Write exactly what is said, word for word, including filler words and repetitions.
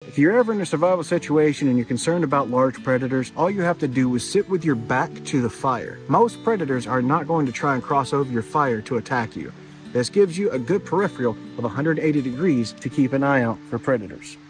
If you're ever in a survival situation and you're concerned about large predators, all you have to do is sit with your back to the fire. Most predators are not going to try and cross over your fire to attack you. This gives you a good peripheral of one hundred eighty degrees to keep an eye out for predators.